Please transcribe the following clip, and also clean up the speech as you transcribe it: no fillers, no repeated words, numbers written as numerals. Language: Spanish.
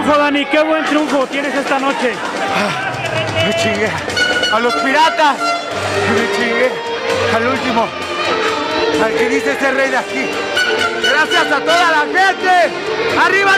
triunfo, Dani, qué buen triunfo tienes esta noche. Me chingué a los piratas, me chingué al último, al que dice ser rey de aquí. Gracias a toda la gente. ¡Arriba